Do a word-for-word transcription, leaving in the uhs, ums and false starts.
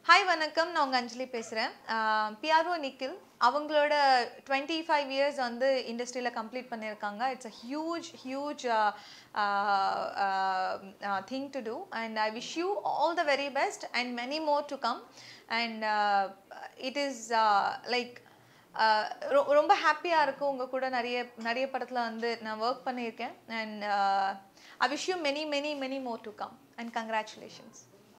Hi வணக்கம் நான் உங்க அஞ்சலி பேசுறேன் P R O Nikil அவங்களோட twenty-five years வந்து இண்டஸ்ட்ரியில கம்ப்ளீட் பண்ணிருக்காங்க it's a huge huge uh, uh, uh, uh, thing to do and I wish you all the very best and many more to come and uh, it is uh, like ரொம்ப ஹாப்பியா இருக்கு உங்க கூட நிறைய நிறைய படத்துல வந்து நான் வர்க் பண்ணியிருக்கேன் and uh, I wish you many many many more to come and congratulations